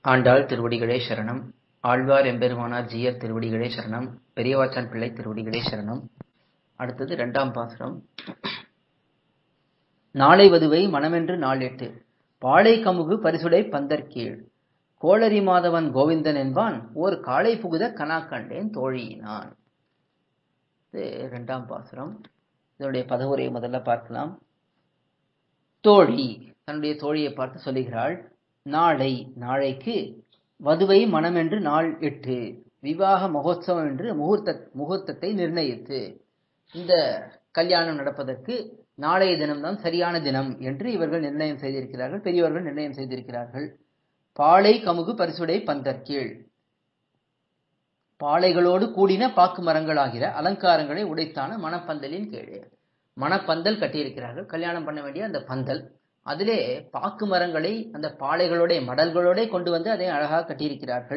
ஆண்டாள் திருவடிகளே சரணம். ஆழ்வார் எம்பெருமானார் ஜீயர் திருவடிகளே சரணம். பெரியவாச்சான் பிள்ளை திருவடிகளே சரணம். அடுத்தது 2ஆம் பாசுரம். நாளை வதுவை மனமென்று நாளெட்டு பாளை கமுகு பரிசுடை பந்தற்கீழ் கோளரி மாதவன் கோவிந்தன் என்பான் ஓர் காளை புகுத கனா கண்டேன் தோழியினான். இது 2ஆம் பாசுரம். இதனுடைய பதவுரையை முதல்ல பார்க்கலாம். தோழி தன்னுடைய தோழியை பார்த்து சொல்லுகிறாள். நாளை நாளைக்கு வதுவை மனமென்று நாள் 8 விவாக மகோத்சவம் என்று முகூர்த்தத்தை நிர்ணயித்து, இந்த கல்யாணம் நடப்பதற்கு நாளைய தினம்தான் சரியான தினம் என்று இவர்கள் நிர்ணயம் செய்திருக்கிறார்கள், பெரியவர்கள் நிர்ணயம் செய்திருக்கிறார்கள். பாளை கமுகு பரிசுடை பந்தற்கீழ், பாளைகளோடு கூடின பாக்கு மரங்களாகிற அலங்காரங்களை உடைத்தான மணப்பந்தலின் கீழே மணப்பந்தல் கட்டியிருக்கிறார்கள். கல்யாணம் பண்ண வேண்டிய அந்த பந்தல், அதிலே பாக்கு மரங்களை அந்த பாளைகளோட மடல்களோட கொண்டு வந்து அதை அழகாக கட்டியிருக்கிறார்கள்.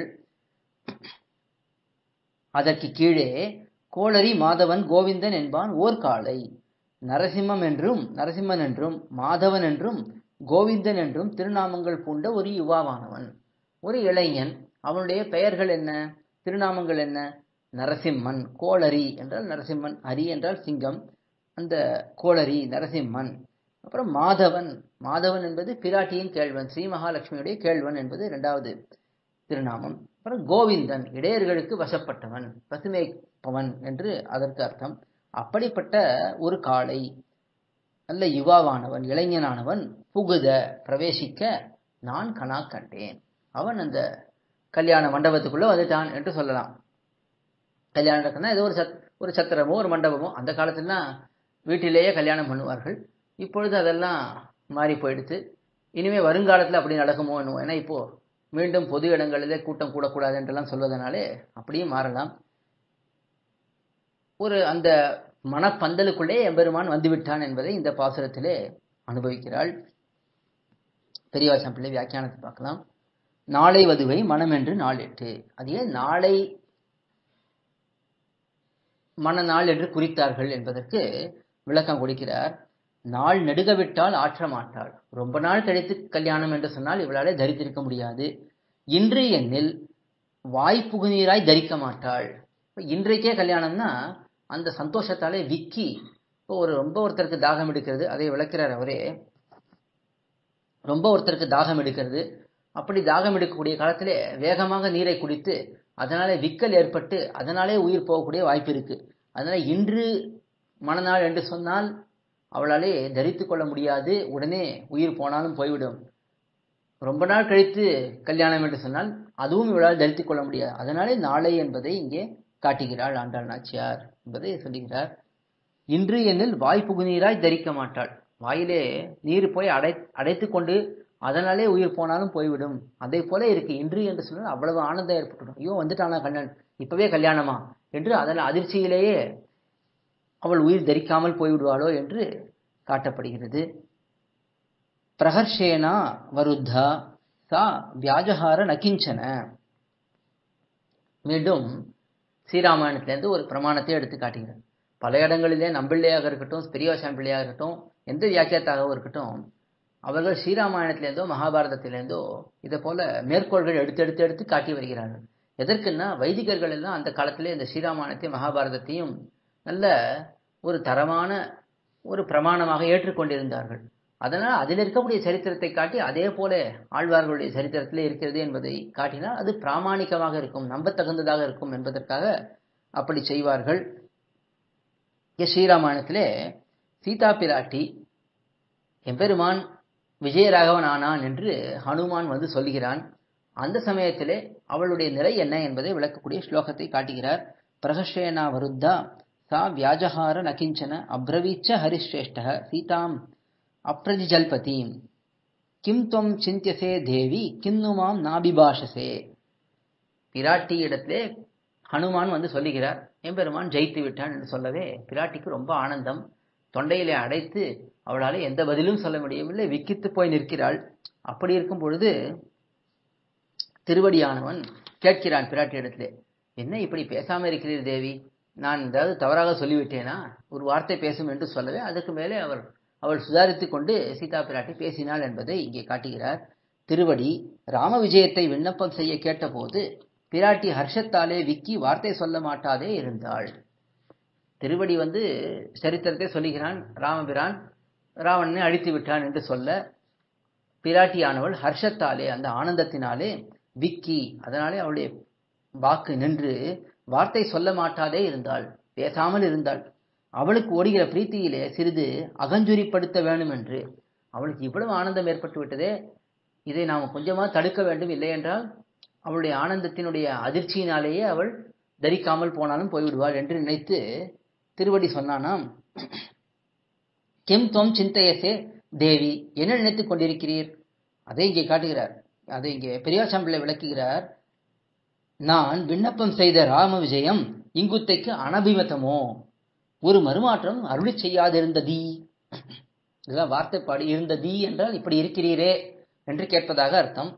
அதற்கு கீழே கோளரி மாதவன் கோவிந்தன் என்பான் ஓர் காளை, நரசிம்மன் என்றும் மாதவன் என்றும் கோவிந்தன் என்றும் திருநாமங்கள் பூண்ட ஒரு யுவாவானவன், ஒரு இளைஞன். அவனுடைய பெயர்கள் என்ன, திருநாமங்கள் என்ன? நரசிம்மன், கோளரி என்றால் நரசிம்மன், ஹரி என்றால் சிங்கம், அந்த கோளரி நரசிம்மன். அப்புறம் மாதவன் என்பது பிராட்டியின் கேள்வன், ஸ்ரீ மகாலட்சுமியுடைய கேள்வன் என்பது 2வது திருநாமம். அப்புறம் கோவிந்தன், இடையர்களுக்கு வசப்பட்டவன், பசுமைப்பவன் என்று அதற்கு அர்த்தம். அப்படிப்பட்ட ஒரு காளை, நல்ல யுவாவானவன், இளைஞனானவன், புகுத பிரவேசிக்க நான் கனா கண்டேன். அவன் அந்த கல்யாண மண்டபத்துக்குள்ள வந்துட்டான் என்று சொல்லலாம். கல்யாணம் நடக்குன்னா ஏதோ ஒரு சத்திரமோ ஒரு மண்டபமோ, அந்த காலத்துலாம் வீட்டிலேயே கல்யாணம் பண்ணுவார்கள். இப்பொழுது அதெல்லாம் மாறி போயிடுச்சு. இனிமே வருங்காலத்தில் அப்படி நடக்குமோ என்னவோ. ஏன்னா இப்போ மீண்டும் பொது இடங்களிலே கூட்டம் கூடக்கூடாது என்றெல்லாம் சொல்வதனாலே அப்படியும் மாறலாம். அந்த மணப்பந்தலுக்குள்ளே எம்பெருமான் வந்துவிட்டான் என்பதை இந்த பாசுரத்திலே அனுபவிக்கிறாள். பெரியவாச்சான் பிள்ளை வியாக்கியானத்தை பார்க்கலாம். நாளை வதுவை மனம் என்று நாள் 8, அது ஏன் நாளை மணநாள் என்று குறித்தார்கள் என்பதற்கு விளக்கம் கொடுக்கிறார். நாள் நெடுகவிட்டால் ஆற்ற மாட்டாள், ரொம்ப நாள் கழித்து கல்யாணம் என்று சொன்னால் இவளாலே தரித்திருக்க முடியாது. இன்று எண்ணில் வாய்ப்புகு நீராய் தரிக்க மாட்டாள். இன்றைக்கே கல்யாணம்னா அந்த சந்தோஷத்தாலே விக்கி, ரொம்ப ஒருத்தருக்கு தாகம் எடுக்கிறது, அதை விளக்கிறார் அவரே. ரொம்ப ஒருத்தருக்கு தாகம் எடுக்கிறது, அப்படி தாகம் எடுக்கக்கூடிய காலத்திலே வேகமாக நீரை குடித்து அதனாலே விக்கல் ஏற்பட்டு அதனாலே உயிர் போகக்கூடிய வாய்ப்பு இருக்கு. அதனால இன்று மணநாள் என்று சொன்னால் அவளாலே தரித்து கொள்ள முடியாது, உடனே உயிர் போனாலும் போய்விடும். ரொம்ப நாள் கழித்து கல்யாணம் என்று சொன்னால் அதுவும் இவளால் தரித்துக் கொள்ள முடியாது. அதனாலே நாளை என்பதை இங்கே காட்டுகிறாள் ஆண்டாள் நாச்சியார் என்பதை சொல்லுகிறார். இன்று எண்ணில் வாய்ப்புகு நீராய் தரிக்க மாட்டாள், வாயிலே நீர் போய் அடைத்து கொண்டு அதனாலே உயிர் போனாலும் போய்விடும். அதே போல இருக்கு. இன்று என்று சொன்னால் அவ்வளவு ஆனந்தம் ஏற்பட்டுடும். ஐயோ வந்துட்டானா கல்யாணம், இப்பவே கல்யாணமா என்று அதன் அதிர்ச்சியிலேயே அவள் உயிர் தரிக்காமல் போய்விடுவாளோ என்று காட்டப்படுகிறது. பிரஹர்ஷேனா வருத்தா சா வியாஜஹார நகிஞ்சன. மீண்டும் ஸ்ரீராமாயணத்திலிருந்து ஒரு பிரமாணத்தை எடுத்து காட்டுகிறார். பல இடங்களிலே நம்பிள்ளையாக இருக்கட்டும், பெரியவாச்சான் பிள்ளையாக இருக்கட்டும், எந்த வியாக்கியத்தாகவும் இருக்கட்டும், அவர்கள் ஸ்ரீராமாயணத்திலேருந்தோ மகாபாரதத்திலேருந்தோ இதை போல மேற்கோள்கள் எடுத்து காட்டி வருகிறார்கள். எதற்குன்னா வைதிகர்கள் எல்லாம் அந்த காலத்திலே இந்த ஸ்ரீராமாயணத்தையும் மகாபாரதத்தையும் நல்ல ஒரு தரமான ஒரு பிரமாணமாக ஏற்றுக்கொண்டிருந்தார்கள். அதனால் அதில் இருக்கக்கூடிய சரித்திரத்தை காட்டி அதே போல ஆழ்வார்களுடைய சரித்திரத்திலே இருக்கிறது என்பதை காட்டினால் அது பிராமாணிகமாக இருக்கும், நம்பத்தகுந்ததாக இருக்கும் என்பதற்காக அப்படி செய்வார்கள். ஸ்ரீராமாயணத்திலே சீதா பிராட்டி எம்பெருமான் விஜயராகவன் ஆனான் என்று ஹனுமான் வந்து சொல்லுகிறான். அந்த சமயத்திலே அவளுடைய நிலை என்ன என்பதை விளக்கக்கூடிய ஸ்லோகத்தை காட்டுகிறார். பிரகஷேனா வருத்தா சா வியாஜஹார நகிஞ்சன அப்ரவீச்ச ஹரிஸ்ரேஷ்ட சீதாம் அப்ரதிஜல்பதீம் கிம் துவம் சிந்தியசே தேவி கின்னுமாம் நாபிபாஷசே. பிராட்டி இடத்திலே ஹனுமான் வந்து சொல்லுகிறார், எம்பெருமான் ஜெயித்து விட்டான் என்று சொல்லவே பிராட்டிக்கு ரொம்ப ஆனந்தம். தொண்டையிலே அடைத்து அவளாலே எந்த பதிலும் சொல்ல முடியவில்லை, விக்கித்து போய் நிற்கிறாள். அப்படி இருக்கும் பொழுது திருவடியானவன் கேட்கிறான் பிராட்டி இடத்திலே, என்ன இப்படி பேசாம இருக்கிறீர் தேவி, நான் ஏதாவது தவறாக சொல்லிவிட்டேனா, ஒரு வார்த்தை பேசும் என்று சொல்லவே அதற்கு மேலே அவள் சுதாரித்துக் கொண்டு சீதா பிராட்டி பேசினாள் என்பதை இங்கே காட்டுகிறார். திருவடி ராம விஜயத்தை விண்ணப்பம் செய்ய கேட்டபோது பிராட்டி ஹர்ஷத்தாலே விக்கி வார்த்தை சொல்ல மாட்டாதே இருந்தாள். திருவடி சரித்திரத்தை சொல்லுகிறான். ராமபிரான் ராவணனை அழித்து விட்டான் என்று சொல்ல பிராட்டியானவள் ஹர்ஷத்தாலே, அந்த ஆனந்தத்தினாலே விக்கி, அதனாலே அவளுடைய வாக்கு நின்று வார்த்தை சொல்ல மாட்டாதே இருந்தாள், பேசாமல் இருந்தாள். அவளுக்கு ஓடுகிற பிரீத்தியிலே சிறிது அகஞ்சுரிப்படுத்த வேண்டும் என்று. அவளுக்கு இவ்வளவு ஆனந்தம் ஏற்பட்டு விட்டதே, இதை நாம் கொஞ்சமா தடுக்க வேண்டும், இல்லை என்றால் அவளுடைய ஆனந்தத்தினுடைய அதிர்ச்சியினாலேயே அவள் தரிக்காமல் போனாலும் போய்விடுவாள் என்று நினைத்து திருவடி சொன்னானாம். கிம் தொம் சிந்தையசே தேவி, என்ன நினைத்துக் கொண்டிருக்கிறீர்? அதை இங்கே காட்டுகிறார். அதை இங்கே பெரியாசாமி பிள்ளை விளக்குகிறார். நான் விண்ணப்பம் செய்த ராம விஜயம் இங்குத்தைக்கு அனபிமதமோ, ஒரு மறுமாற்றம் அருளி செய்யாதிருந்ததீ. இதெல்லாம் வார்த்தைப்பாடு. இருந்ததீ என்றால் இப்படி இருக்கிறீரே என்று கேட்பதாக அர்த்தம்.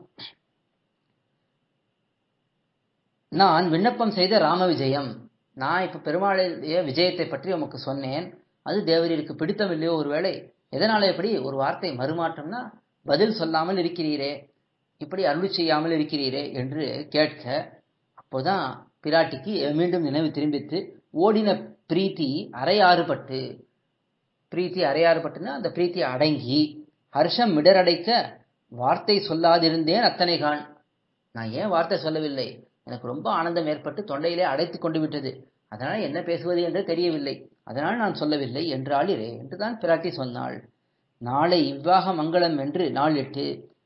நான் விண்ணப்பம் செய்த ராம விஜயம், நான் இப்ப பெருமாளுடைய விஜயத்தை பற்றி உமக்கு சொன்னேன், அது தேவரீருக்கு பிடித்தமில்லையோ ஒருவேளை, எதனால எப்படி ஒரு வார்த்தை மறுமாற்றம்னா பதில் சொல்லாமல் இருக்கிறீரே, இப்படி அருளி செய்யாமல் இருக்கிறீரே என்று கேட்க, அப்போதான் பிராட்டிக்கு மீண்டும் நினைவு திரும்பித்து ஓடின பிரீத்தி அரையாறுபட்டு, பிரீத்தி அரையாறுபட்டுன்னா அந்த பிரீத்தி அடங்கி ஹர்ஷம் மிடரடைக்க வார்த்தை சொல்லாதிருந்தேன் அத்தனை கான். நான் ஏன் வார்த்தை சொல்லவில்லை, எனக்கு ரொம்ப ஆனந்தம் ஏற்பட்டு தொண்டையிலே அடைத்து கொண்டு விட்டது, அதனால் என்ன பேசுவது என்று தெரியவில்லை, அதனால் நான் சொல்லவில்லை என்றாளிரே என்றுதான் பிராட்டி சொன்னாள். நாளை விவாக மங்களம் என்று நாள் 8.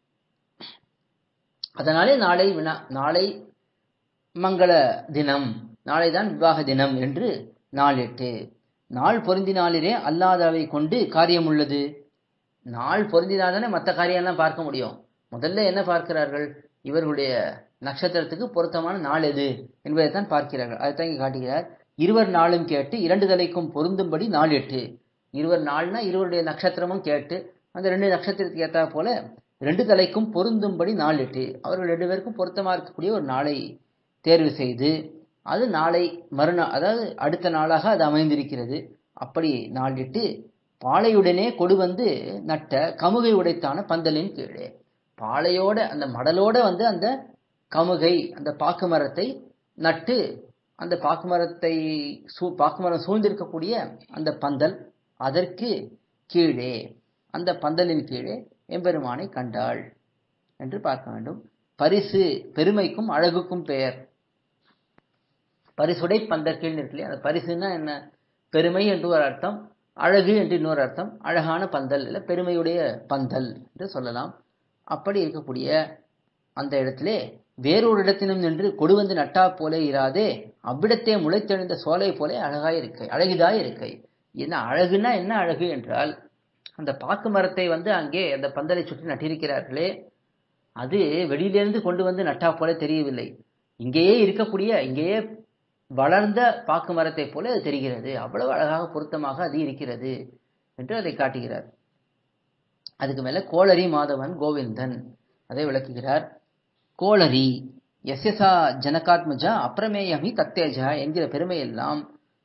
அதனாலே நாளை மங்கள தினம், நாளைதான் விவாக தினம் என்று நாள் 8. நாள் பொருந்தினாலிரே அல்லாதவை கொண்டு காரியம் உள்ளது. நாள் பொருந்தினால்தானே மற்ற காரியம்லாம் பார்க்க முடியும். முதல்ல என்ன பார்க்கிறார்கள், இவர்களுடைய நட்சத்திரத்துக்கு பொருத்தமான நாள் எது என்பதைத்தான் பார்க்கிறார்கள். அதைத்தான் இங்கே காட்டுகிறார். இருவர் நாளும் கேட்டு 2 தலைக்கும் பொருந்தும்படி நாள் 8. இருவர் நாள்னா இருவருடைய நட்சத்திரமும் கேட்டு அந்த 2 நட்சத்திரத்துக்கு ஏற்றா போல 2 தலைக்கும் பொருந்தும்படி நாள் 8. அவர்கள் 2 பேருக்கும் பொருத்தமாக இருக்கக்கூடிய ஒரு நாளை தேர்வு செய்து அது நாளை மறுநாள், அதாவது அடுத்த நாளாக அது அமைந்திருக்கிறது. அப்படி நாள் 8 பாளையுடனே கொடு நட்ட கமுகை உடைத்தான பந்தலின் கீழே, பாளையோட அந்த மடலோட அந்த கமுகை அந்த பாக்கு மரத்தை நட்டு, அந்த பாக்குமரம் சூழ்ந்திருக்கக்கூடிய அந்த பந்தல், அதற்கு கீழே, அந்த பந்தலின் கீழே எம்பெருமானை கண்டாள் என்று பார்க்க வேண்டும். பரிசு பெருமைக்கும் அழகுக்கும் பெயர். பரிசுடை பந்தல் கீழ் இருக்கு. அந்த பரிசுன்னா என்ன, பெருமை என்று ஒரு அர்த்தம், அழகு என்று இன்னொரு அர்த்தம். அழகான பந்தல் இல்லை, பெருமையுடைய பந்தல் என்று சொல்லலாம். அப்படி இருக்கக்கூடிய அந்த இடத்திலே வேறொரு இடத்தினும் நின்று கொடுவந்து நட்டா போல இராதே, அவ்விடத்தே முளைத்தெழுந்த சோலை போல அழகாய் இருக்கை, அழகிதாய் இருக்கை. என்ன அழகுனா என்ன அழகு என்றால், அந்த பாக்கு மரத்தை அங்கே அந்த பந்தலை சுற்றி நட்டிருக்கிறார்களே, அது வெளியிலிருந்து கொண்டு நட்டா போல தெரியவில்லை, இங்கேயே இருக்கக்கூடிய, இங்கேயே வளர்ந்த பாக்கு மரத்தை போல அது தெரிகிறது, அவ்வளவு அழகாக பொருத்தமாக அது இருக்கிறது என்று அதை காட்டுகிறார். அதுக்கு மேல கோளரி மாதவன் கோவிந்தன் அதை விளக்குகிறார். கோளரி எஸ்யசா ஜனகாத்மஜா அப்பிரமேயமி தத்தேஜா என்கிற பெருமையெல்லாம்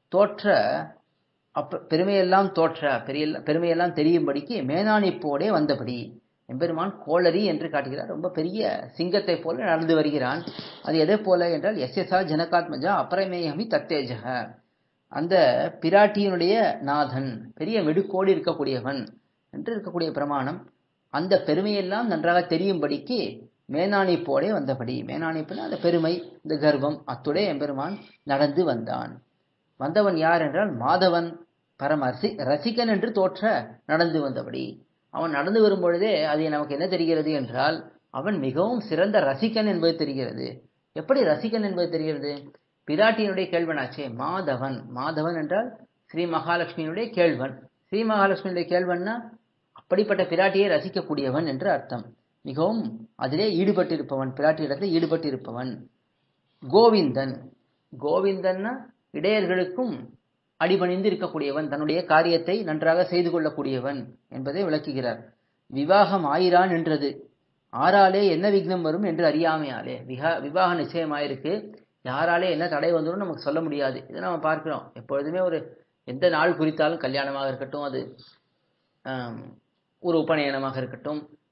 பெருமையெல்லாம் தெரியும்படிக்கு மேனானிப்போடே வந்தபடி எம்பெருமான் கோளரி என்று காட்டுகிறார். ரொம்ப பெரிய சிங்கத்தை போல நடந்து வருகிறான். அது எதை போல என்றால் எஸ்யசா ஜனகாத்மஜா அப்பிரமேயமி தத்தேஜக, அந்த பிராட்டியினுடைய நாதன் பெரிய மெடுக்கோடி இருக்கக்கூடியவன் என்று இருக்கக்கூடிய பிரமாணம். அந்த பெருமையெல்லாம் நன்றாக தெரியும்படிக்கு மேனானிப்போடே வந்தபடி, மேனானிப்புனா அந்த பெருமை, இந்த கர்வம், அத்துடைய எம்பெருமான் நடந்து வந்தான். வந்தவன் யார் என்றால் மாதவன், பரம ரசிகன் என்று தோற்ற நடந்து வந்தபடி. அவன் நடந்து வரும் பொழுதே அது நமக்கு என்ன தெரிகிறது என்றால், அவன் மிகவும் சிறந்த ரசிகன் என்பது தெரிகிறது. எப்படி ரசிகன் என்பது தெரிகிறது, பிராட்டியினுடைய கேள்வனாச்சே மாதவன். மாதவன் என்றால் ஸ்ரீ மகாலட்சுமியினுடைய கேள்வன். ஸ்ரீ மகாலட்சுமியுடைய கேள்வன்னா அப்படிப்பட்ட பிராட்டியை ரசிக்கக்கூடியவன் என்று அர்த்தம். மிகவும் அதிலே ஈடுபட்டிருப்பவன், பிராட்டியிடத்தில் ஈடுபட்டிருப்பவன். கோவிந்தன், கோவிந்தன்னா இடையர்களுக்கும் அடிபணிந்து இருக்கக்கூடியவன், தன்னுடைய காரியத்தை நன்றாக செய்து கொள்ளக்கூடியவன் என்பதை விளக்குகிறார். விவாகம் ஆயிரான் என்றது, ஆறாலே என்ன விக்னம் வரும் என்று அறியாமையாலே. விவாக நிச்சயமாயிருக்கு, யாராலே என்ன தடை வந்துடும் நமக்கு சொல்ல முடியாது. இதை நம்ம பார்க்கிறோம் எப்பொழுதுமே. எந்த நாள் குறித்தாலும், கல்யாணமாக இருக்கட்டும், அது ஒரு உபநயனமாக இருக்கட்டும்,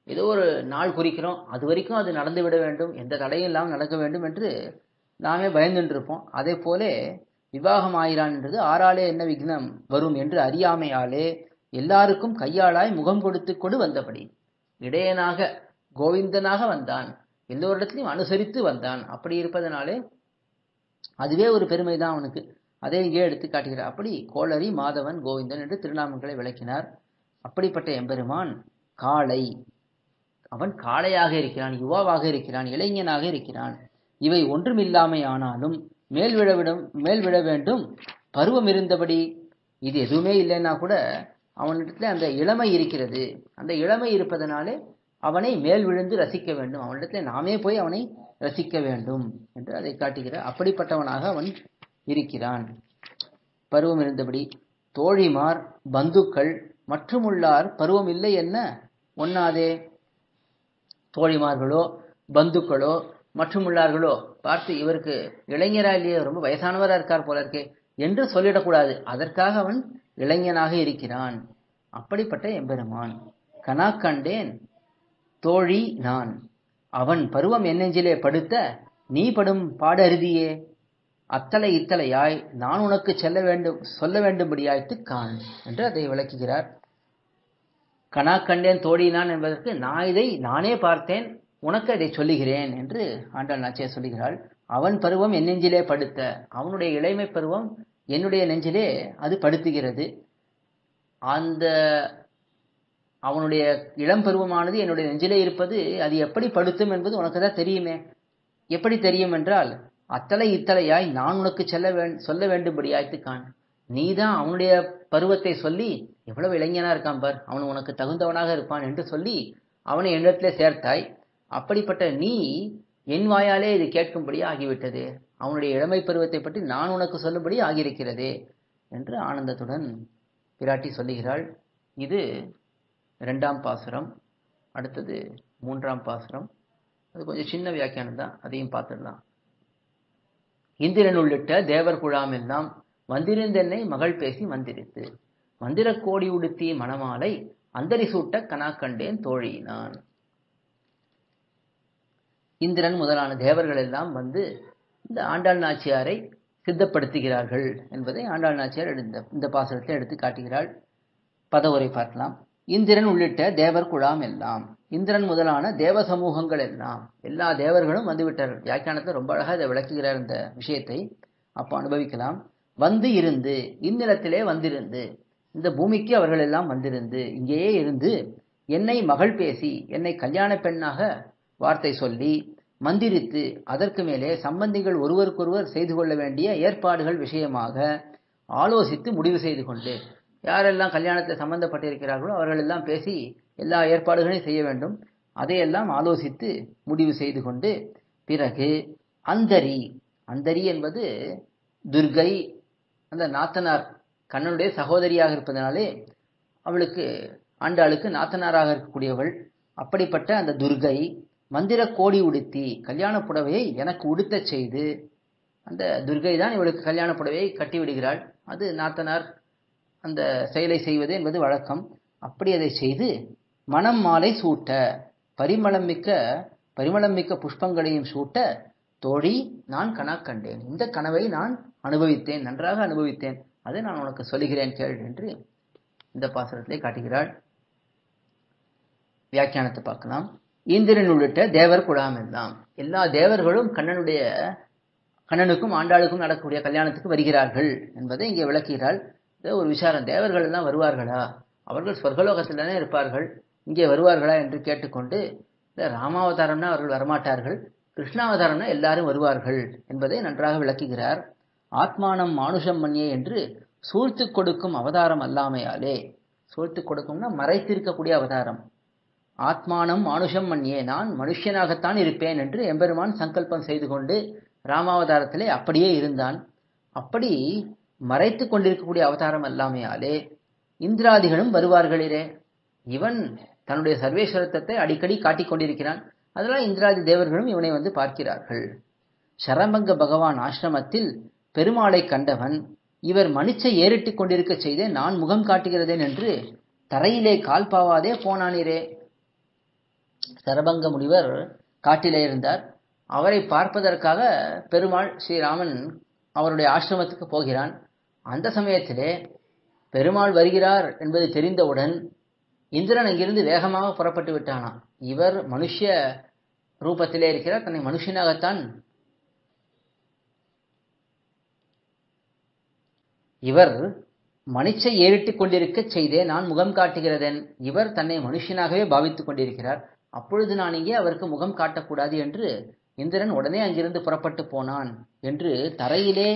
ஏதோ ஒரு நாள் குறிக்கிறோம், அது வரைக்கும் அது நடந்து விட வேண்டும், எந்த தடையும் இல்லாமல் நடக்க வேண்டும் என்று நாமே பயந்துட்டு இருப்போம். அதே போல விவாகம் ஆயிரான் என்றது ஆறாலே என்ன விக்னம் வரும் என்று அறியாமையாலே எல்லாருக்கும் கையாளாய் முகம் கொடுத்து கொடு வந்தபடி இடையனாக கோவிந்தனாக வந்தான், எல்லோரிடத்திலையும் அனுசரித்து வந்தான். அப்படி இருப்பதனாலே அதுவே ஒரு பெருமைதான் அவனுக்கு. அதை இங்கே எடுத்து காட்டுகிறார். அப்படி கோளரி மாதவன் கோவிந்தன் என்று திருநாமங்களை விளக்கினார். அப்படிப்பட்ட எம்பெருமான் காளை, அவன் காளையாக இருக்கிறான், யுவாவாக இருக்கிறான், இளைஞனாக இருக்கிறான். இவை ஒன்றுமில்லாமை ஆனாலும் மேல் விழ வேண்டும் பருவம் இருந்தபடி. இது எதுவுமே இல்லைன்னா கூட அவனிடத்துல அந்த இளமை இருக்கிறது. அந்த இளமை இருப்பதனாலே அவனை மேல் விழுந்து ரசிக்க வேண்டும், அவனிடத்துல நாமே போய் அவனை ரசிக்க வேண்டும் என்று அதை காட்டுகிறார். அப்படிப்பட்டவனாக அவன் இருக்கிறான். பருவம் இருந்தபடி தோழிமார் பந்துக்கள் மற்றுமுள்ளார் பருவம் இல்லை என்ன ஒண்ணாதே. தோழிமார்களோ பந்துக்களோ மற்றும் உள்ளார்களோ பார்த்து இவருக்கு இளைஞரா இல்லையே, ரொம்ப வயசானவரா இருக்கார் போல இருக்கே என்று சொல்லிடக்கூடாது. அதற்காக அவன் இளைஞனாக இருக்கிறான். அப்படிப்பட்ட எம்பெருமான் கனா கண்டேன் தோழி நான், அவன் பருவம் என் நெஞ்சிலே படுத்த நீ படும் பாடருதியே. அத்தலை இத்தலையாய் நான் உனக்கு சொல்ல வேண்டும்படியாய்த்து கான் என்று அதை விளக்குகிறார். கனா கண்டேன் தோழி நான் என்பதற்கு நான் இதை நானே பார்த்தேன், உனக்கு அதை சொல்லுகிறேன் என்று ஆண்டாள் நாச்சியார் சொல்லுகிறாள். அவன் பருவம் என் நெஞ்சிலே படுத்த, அவனுடைய இளமை பருவம் என்னுடைய நெஞ்சிலே அது படுத்துகிறது. அந்த அவனுடைய இளம் பருவமானது என்னுடைய நெஞ்சிலே இருப்பது அது எப்படி படுத்தும் என்பது உனக்கு தான் தெரியுமே. எப்படி தெரியும் என்றால் அத்தலை இத்தலையாய் நான் உனக்கு சொல்ல வேண்டும்படியாய்த்து கான். நீதான் அவனுடைய பருவத்தை சொல்லி எவ்வளவு இளைஞனா இருக்கான் பார், அவன் உனக்கு தகுந்தவனாக இருப்பான் என்று சொல்லி அவனை என்னிடத்திலே சேர்த்தாய். அப்படிப்பட்ட நீ என் வாயாலே இது கேட்கும்படி ஆகிவிட்டது, அவனுடைய இளமை பருவத்தை பற்றி நான் உனக்கு சொல்லும்படி ஆகியிருக்கிறதே என்று ஆனந்தத்துடன் பிராட்டி சொல்லுகிறாள். இது 2ஆம் பாசுரம். அடுத்தது 3ஆம் பாசுரம். அது கொஞ்சம் சின்ன வியாக்கியானம் தான், அதையும் பார்த்துடலாம். இந்திரன் உள்ளிட்ட தேவர் குழாம் எல்லாம் வந்திருந்தென்னை மகள் பேசி மந்திரித்து மந்திர கோடி உடுத்தி மணமாலை அந்தரி சூட்ட கனா கண்டேன் தோழி நான். இந்திரன் முதலான தேவர்கள் எல்லாம் வந்து இந்த ஆண்டாள் நாச்சியாரை சித்தப்படுத்துகிறார்கள் என்பதை ஆண்டாள் நாச்சியார் இந்த பாசுரத்தை எடுத்து காட்டுகிறாள். பதவுரை பார்க்கலாம். இந்திரன் உள்ளிட்ட தேவர் குழாம் எல்லாம், இந்திரன் முதலான தேவ சமூகங்கள் எல்லாம், எல்லா தேவர்களும் வந்துவிட்டார்கள். வியாக்கியானத்தை ரொம்ப அழகா இதை விளக்குகிறார் இந்த விஷயத்தை. அப்போ அனுபவிக்கலாம். வந்து இருந்து, இந்நிலத்திலே வந்திருந்து, இந்த பூமிக்கு அவர்கள் எல்லாம் வந்திருந்து இங்கேயே இருந்து என்னை மகள் பேசி என்னை கல்யாண பெண்ணாக வார்த்தை சொல்லி மந்திரித்து அதற்கு மேலே சம்பந்திகள் ஒருவருக்கொருவர் செய்து கொள்ள வேண்டிய ஏற்பாடுகள் விஷயமாக ஆலோசித்து முடிவு செய்து கொண்டு, யாரெல்லாம் கல்யாணத்தில் சம்பந்தப்பட்டிருக்கிறார்களோ அவர்கள் எல்லாம் பேசி எல்லா ஏற்பாடுகளையும் செய்ய வேண்டும், அதையெல்லாம் ஆலோசித்து முடிவு செய்து கொண்டு பிறகு அந்தரி, அந்தரி என்பது துர்கை, அந்த நாத்தனார் கண்ணனுடைய சகோதரியாக இருப்பதனாலே அவளுக்கு ஆண்டாளுக்கு நாத்தனாராக இருக்கக்கூடியவள். அப்படிப்பட்ட அந்த துர்கை மந்திர கோடி உடுத்தி கல்யாண புடவையை எனக்கு உடுத்த செய்து, அந்த துர்கை தான் இவளுக்கு கல்யாண புடவையை கட்டி விடுகிறாள். அது நாத்தனார் அந்த செயலை செய்வது என்பது வழக்கம். அப்படி அதை செய்து மணம் மாலை சூட்ட, பரிமளம் மிக்க புஷ்பங்களையும் சூட்ட தோழி நான் கனா கண்டேன், இந்த கனவை நான் அனுபவித்தேன், நன்றாக அனுபவித்தேன், அதை நான் உனக்கு சொல்லுகிறேன் கேள் என்று இந்த பாசுரத்திலே காட்டுகிறாள். வியாக்கியானத்தை பார்க்கலாம். இந்திரன் உள்ளிட்ட தேவர் குழாம் எல்லாம், எல்லா தேவர்களும் கண்ணனுக்கும் ஆண்டாளுக்கும் நடக்கக்கூடிய கல்யாணத்துக்கு வருகிறார்கள் என்பதை இங்கே விளக்குகிறாள். ஒரு விசாரம், தேவர்கள் எல்லாம் வருவார்களா, அவர்கள் சொர்க்கலோகத்தில் தானே இருப்பார்கள், இங்கே வருவார்களா என்று கேட்டுக்கொண்டு, ராமாவதாரம்னா அவர்கள் வரமாட்டார்கள், கிருஷ்ணாவதாரம்னா எல்லாரும் வருவார்கள் என்பதை நன்றாக விளக்குகிறார். ஆத்மானம் மானுஷம் மன்யே என்று சூழ்த்து கொடுக்கும் அவதாரம் அல்லாமையாலே, சூழ்த்து கொடுக்கும்னா மறைத்திருக்கக்கூடிய அவதாரம். ஆத்மானம் மானுஷம் மன்யே, நான் மனுஷனாகத்தான் இருப்பேன் என்று எம்பெருமான் சங்கல்பம் செய்து கொண்டு ராமாவதாரத்திலே அப்படியே இருந்தான். அப்படி மறைத்து கொண்டிருக்கக்கூடிய அவதாரம் அல்லாமையாலே இந்திராதிகளும் வருவார்களே. இவன் தன்னுடைய சர்வேஸ்வரத்தை அடிக்கடி காட்டிக் கொண்டிருக்கிறான், அதெல்லாம் இந்திராதி தேவர்களும் இவனை வந்து பார்க்கிறார்கள். சரபங்க பகவான் ஆசிரமத்தில் பெருமாளை கண்டவன் இவர் மனுச்சை ஏறிட்டு கொண்டிருக்க செய்தே நான் முகம் காட்டுகிறதேன் என்று தரையிலே கால் பாவாதே போனானிரே. சரபங்க முனிவர் காட்டிலே இருந்தார். அவரை பார்ப்பதற்காக பெருமாள் ஸ்ரீராமன் அவருடைய ஆசிரமத்துக்கு போகிறான். அந்த சமயத்திலே பெருமாள் வருகிறார் என்பது தெரிந்தவுடன் இந்திரன் அங்கிருந்து வேகமாக புறப்பட்டு விட்டானாம். இவர் மனுஷ ரூபத்திலே இருக்கிறார், தன்னை மனுஷனாகத்தான் இவர் மனிச்சை ஏறிட்டுக் கொண்டிருக்க செய்தே நான் முகம் காட்டுகிறதன். இவர் தன்னை மனுஷனாகவே பாவித்துக் கொண்டிருக்கிறார். அப்பொழுது நான் இங்கே அவருக்கு முகம் காட்டக்கூடாது என்று இந்திரன் உடனே அங்கிருந்து புறப்பட்டு போனான் என்று தரையிலே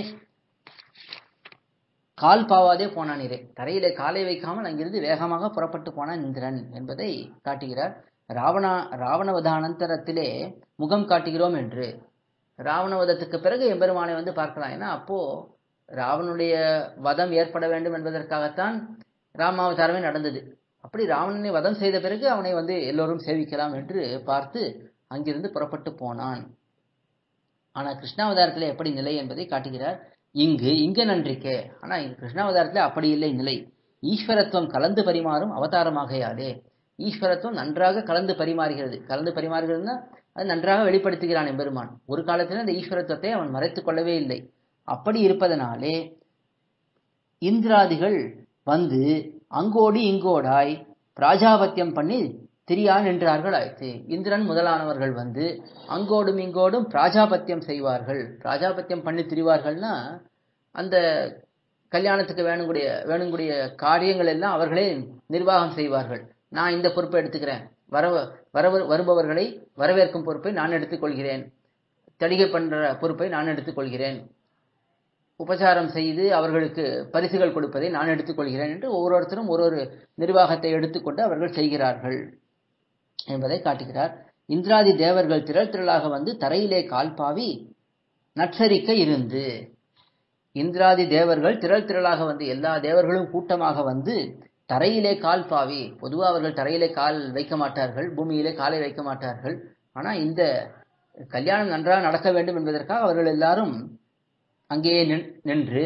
கால் பாவாதே போனான். தரையிலே காலை வைக்காமல் அங்கிருந்து வேகமாக புறப்பட்டு போனான் இந்திரன் என்பதை காட்டுகிறார். ராவணவத அனந்தரத்திலே முகம் காட்டுகிறோம் என்று ராவணவதத்துக்கு பிறகு எம்பெருமானை வந்து பார்க்கலாம். ஏன்னா அப்போ ராவனுடைய வதம் ஏற்பட வேண்டும் என்பதற்காகத்தான் ராமாவதாரமே நடந்தது. அப்படி ராவணனை வதம் செய்த பிறகு அவனை வந்து எல்லோரும் சேவிக்கலாம் என்று பார்த்து அங்கிருந்து புறப்பட்டு போனான். ஆனா கிருஷ்ணாவதாரத்திலே எப்படி நிலை என்பதை காட்டுகிறார். இங்கு நன்றிக்கே. ஆனா இங்கு கிருஷ்ணாவதாரத்திலே அப்படி இல்லை நிலை. ஈஸ்வரத்துவம் கலந்து பரிமாறும் அவதாரமாகையாலே ஈஸ்வரத்துவம் நன்றாக கலந்து பரிமாறுகிறது. கலந்து பரிமாறுகிறதுனா அது நன்றாக வெளிப்படுத்துகிறான் எம்பெருமான். ஒரு காலத்தில் அந்த ஈஸ்வரத்துவத்தை அவன் மறைத்துக் கொள்ளவே இல்லை. அப்படி இருப்பதனாலே இந்திராதிகள் வந்து அங்கோடி இங்கோடாய் பிராஜாபத்தியம் பண்ணி திரியான் என்றார்கள் ஆயிற்று. இந்திரன் முதலானவர்கள் வந்து அங்கோடும் இங்கோடும் பிராஜாபத்தியம் செய்வார்கள். பிராஜாபத்தியம் பண்ணி திரிவார்கள்னா அந்த கல்யாணத்துக்கு வேணுங்கூடிய காரியங்கள் எல்லாம் அவர்களே நிர்வாகம் செய்வார்கள். நான் இந்த பொறுப்பை எடுத்துக்கிறேன், வருபவர்களை வரவேற்கும் பொறுப்பை நான் எடுத்துக்கொள்கிறேன், தடிகை பண்ற பொறுப்பை நான் எடுத்துக்கொள்கிறேன், உபசாரம் செய்து அவர்களுக்கு பரிசுகள் கொடுப்பதை நான் எடுத்துக்கொள்கிறேன் என்று ஒவ்வொருத்தரும் ஒரு நிர்வாகத்தை எடுத்துக்கொண்டு அவர்கள் செய்கிறார்கள் என்பதை காட்டுகிறார். இந்திராதி தேவர்கள் திரள் திரளாக வந்து தரையிலே கால் பாவி நட்சரிக்க இருந்து. இந்திராதி தேவர்கள் திரள் திரளாக வந்து எல்லா தேவர்களும் கூட்டமாக வந்து தரையிலே கால் பாவி. பொதுவாக அவர்கள் தரையிலே கால் வைக்க மாட்டார்கள், பூமியிலே காலை வைக்க மாட்டார்கள். ஆனா இந்த கல்யாணம் நன்றாக நடக்க வேண்டும் என்பதற்காக அவர்கள் எல்லாரும் அங்கேயே நின்று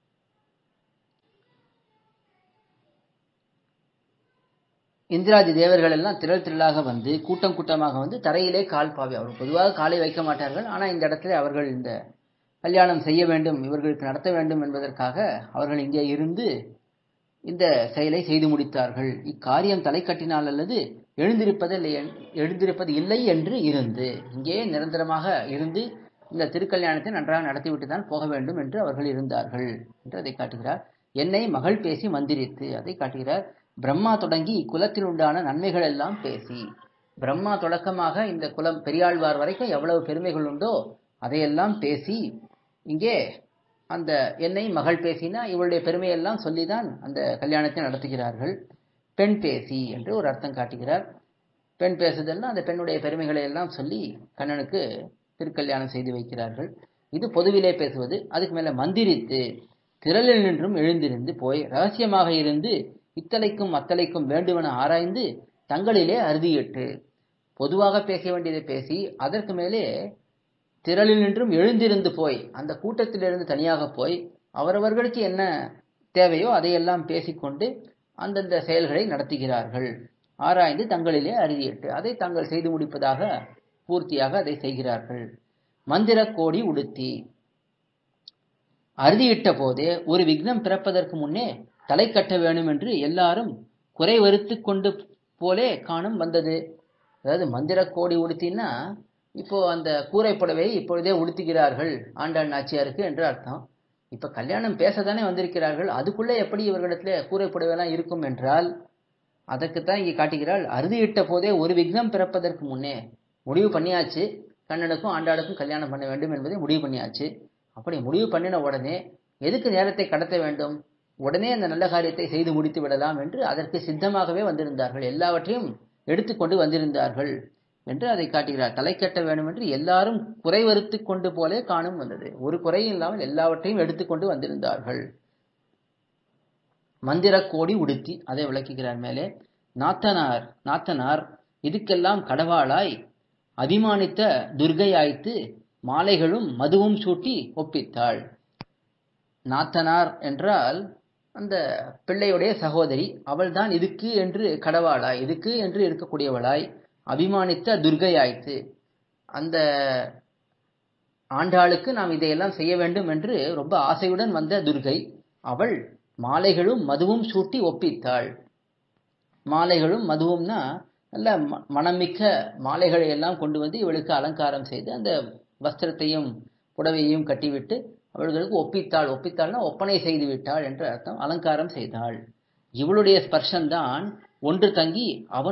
இந்திராதி தேவர்கள் எல்லாம் திரள் திரளாக வந்து கூட்டம் கூட்டமாக வந்து தரையிலே கால் பாவி. அவர்கள் பொதுவாக காலை வைக்க மாட்டார்கள். ஆனா இந்த இடத்துல அவர்கள் இந்த கல்யாணம் செய்ய வேண்டும், இவர்களுக்கு நடத்த வேண்டும் என்பதற்காக அவர்கள் இங்கே இருந்து இந்த செயலை செய்து முடித்தார்கள். இக்காரியம் தலை கட்டினால் அல்லது எழுந்திருப்பது இல்லை என்று இருந்து இங்கே நிரந்தரமாக இருந்து இந்த திருக்கல்யாணத்தை நன்றாக நடத்திவிட்டு தான் போக வேண்டும் என்று அவர்கள் இருந்தார்கள் என்று அதை காட்டுகிறார். என்னை மகள் பேசி மந்திரித்து அதை காட்டுகிறார். பிரம்மா தொடங்கி இக்குலத்தில் உண்டான நன்மைகள் எல்லாம் பேசி, பிரம்மா தொடக்கமாக இந்த குலம் பெரியாழ்வார் வரைக்கும் எவ்வளவு பெருமைகள் உண்டோ அதையெல்லாம் பேசி இங்கே அந்த என்னை மகள் பேசினா இவளுடைய பெருமையெல்லாம் சொல்லிதான் அந்த கல்யாணத்தை நடத்துகிறார்கள். பெண் பேசி என்று ஒரு அர்த்தம் காட்டுகிறார். பெண் பேசுதல்னா அந்த பெண்ணுடைய பெருமைகளை எல்லாம் சொல்லி கண்ணனுக்கு திருக்கல்யாணம் செய்து வைக்கிறார்கள். இது பொதுவிலே பேசுவது. அதுக்கு மேல மந்திரித்து திரளில் நின்றும் எழுந்திருந்து போய் ரகசியமாக இருந்து இத்தலைக்கும் அத்தலைக்கும் வேண்டுமென ஆராய்ந்து தங்களிலே அறுதியிட்டு பொதுவாக பேச வேண்டியதை பேசி அதற்கு மேலே திரளில் நின்றும் எழுந்திருந்து போய் அந்த கூட்டத்திலிருந்து தனியாக போய் அவரவர்களுக்கு என்ன தேவையோ அதையெல்லாம் பேசிக்கொண்டு அந்தந்த செயல்களை நடத்துகிறார்கள். ஆராய்ந்து தங்களிலே அறுதியிட்டு அதை தாங்கள் செய்து முடிப்பதாக பூர்த்தியாக அதை செய்கிறார்கள். மந்திர கோடி உடுத்தி அறுதியிட்ட போதே ஒரு விக்னம் பிறப்பதற்கு முன்னே தலை கட்ட வேண்டும் என்று எல்லாரும் குறை வருத்து கொண்டு போலே காணும் வந்தது. அதாவது மந்திர கோடி உடுத்தின்னா இப்போ அந்த கூரை புடவை இப்பொழுதே உடுத்துகிறார்கள் ஆண்டாள் நாச்சியாருக்கு என்று அர்த்தம். இப்ப கல்யாணம் பேசத்தானே வந்திருக்கிறார்கள், அதுக்குள்ளே எப்படி இவர்களிடத்துல கூரை புடவைலாம் இருக்கும் என்றால் அதற்குத்தான் இங்கே காட்டுகிறாள். அறுதியிட்ட போதே ஒரு விக்னம் பிறப்பதற்கு முன்னே முடிவு பண்ணியாச்சு, கண்ணனுக்கும் ஆண்டாளுக்கும் கல்யாணம் பண்ண வேண்டும் என்பதை முடிவு பண்ணியாச்சு. அப்படி முடிவு பண்ணின உடனே எதுக்கு நேரத்தை கடத்த வேண்டும், உடனே அந்த நல்ல காரியத்தை செய்து முடித்து விடலாம் என்று அதற்கு சித்தமாகவே வந்திருந்தார்கள், எல்லாவற்றையும் எடுத்துக்கொண்டு வந்திருந்தார்கள் என்று அதை காட்டுகிறார். தலை கட்ட வேண்டும் என்று எல்லாரும் குறை வருத்து கொண்டு போலே காணும் வந்தது. ஒரு குறையும் இல்லாமல் எல்லாவற்றையும் எடுத்துக்கொண்டு வந்திருந்தார்கள். மந்திர கோடி உடுத்தி அதை விளக்குகிறார். மேலே நாத்தனார் இதுக்கெல்லாம் கடவாளாய் அபிமானித்த துர்கையாய்த்து மாலைகளும் மதுவும் சூட்டி ஒப்பித்தாள். நாத்தனார் என்றால் அந்த பிள்ளையுடைய சகோதரி, அவள் தான் இதுக்கு என்று கடவாளாய், இதுக்கு என்று இருக்கக்கூடியவளாய், அபிமானித்த துர்கை ஆயிற்று. அந்த ஆண்டாளுக்கு நாம் இதையெல்லாம் செய்ய வேண்டும் என்று ரொம்ப ஆசையுடன் வந்த துர்கை அவள் மாலைகளும் மதுவும் சூட்டி ஒப்பித்தாள். மாலைகளும் மதுவும்னா நல்ல மனமிக்க மாலைகளை எல்லாம் கொண்டு வந்து இவளுக்கு அலங்காரம் செய்து அந்த வஸ்திரத்தையும் புடவையையும் கட்டிவிட்டு அவர்களுக்கு ஒப்பித்தாள். ஒப்பித்தாள்னா ஒப்பனை செய்து விட்டாள் என்று அர்த்தம். அலங்காரம் செய்தாள். இவளுடைய ஸ்பர்ஷம்தான் ஒன்று தங்கி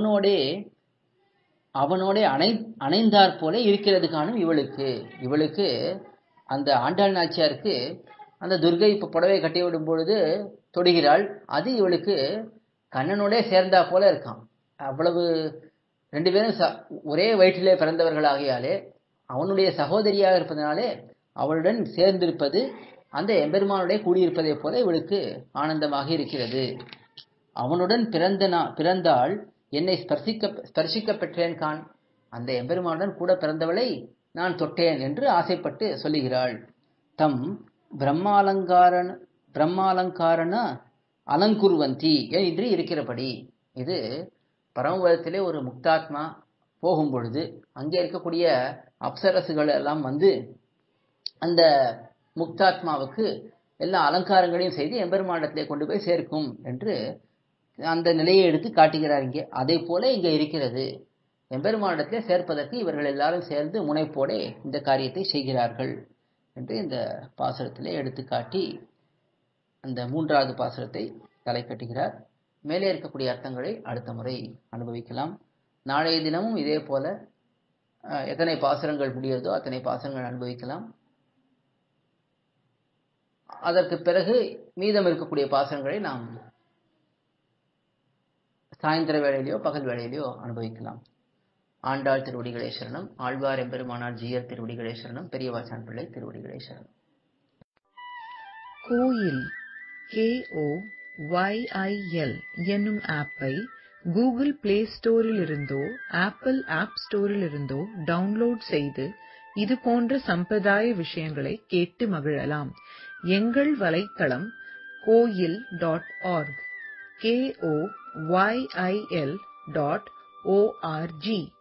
அவனோட அணைந்தாற் போல இருக்கிறது காணும் இவளுக்கு அந்த ஆண்டாள் நாச்சியாருக்கு அந்த துர்கை இப்ப புடவை கட்டி விடும் பொழுது தொடுகிறாள். அது இவளுக்கு கண்ணனோட சேர்ந்தா போல இருக்கான். அவ்வளவு ரெண்டு பேரும் ஒரே வயிற்றிலே பிறந்தவர்கள் ஆகையாலே அவனுடைய சகோதரியாக இருப்பதனாலே அவளுடன் சேர்ந்திருப்பது அந்த எம்பெருமானுடைய கூடியிருப்பதை போல இவளுக்கு ஆனந்தமாக இருக்கிறது. அவனுடன் பிறந்தாள் என்னை ஸ்பர்சிக்க பெற்றேன் கான், அந்த எம்பெருமானுடன் கூட பிறந்தவளை நான் தொட்டேன் என்று ஆசைப்பட்டு சொல்லுகிறாள். தம் பிரம்மாலங்காரண அலங்குர்வந்தி என்று இருக்கிறபடி இது பரமபதத்திலே ஒரு முக்தாத்மா போகும் பொழுது அங்கே இருக்கக்கூடிய அப்சரசுகள் எல்லாம் வந்து அந்த முக்தாத்மாவுக்கு எல்லா அலங்காரங்களையும் செய்து எம்பெருமானிடத்திலே கொண்டு போய் சேர்க்கும் என்று அந்த நிலையை எடுத்து காட்டுகிறார். இங்கே அதை போல இங்கே இருக்கிறது. எம்பெருமானிடத்திலே சேர்ப்பதற்கு இவர்கள் எல்லாரும் சேர்ந்து முனைப்போட இந்த காரியத்தை செய்கிறார்கள் என்று இந்த பாசுரத்திலே எடுத்து காட்டி அந்த 3வது பாசுரத்தை தலை கட்டுகிறார். மேலே இருக்கக்கூடிய அர்த்தங்களை அடுத்த முறை அனுபவிக்கலாம். நாளைய தினமும் இதே போல எத்தனை பாசுரங்கள் முடிகிறதோ அத்தனை பாசுரங்கள் அனுபவிக்கலாம். அதற்கு பிறகு மீதம் இருக்கக்கூடிய பாசுரங்களை நாம் சாயந்தர வேளையிலையோ பகல் வேளையிலையோ அனுபவிக்கலாம். ஆண்டாள் திருவடிகளே சரணம். ஆழ்வார் எம்பெருமானார் ஜீயர் திருவடிகளே சரணம். பெரியவாச்சான் பிள்ளை திருவடிகளே சரணம். கோயில் KOYIL என்னும் ஆப்பை கூகுள் பிளே ஸ்டோரில் இருந்தோ ஆப்பிள் ஆப் ஸ்டோரில் இருந்தோ டவுன்லோட் செய்து இது போன்ற சம்பிரதாய விஷயங்களை கேட்டு மகிழலாம். எங்கள் வலைத்தளம் koil.org KOYIL.org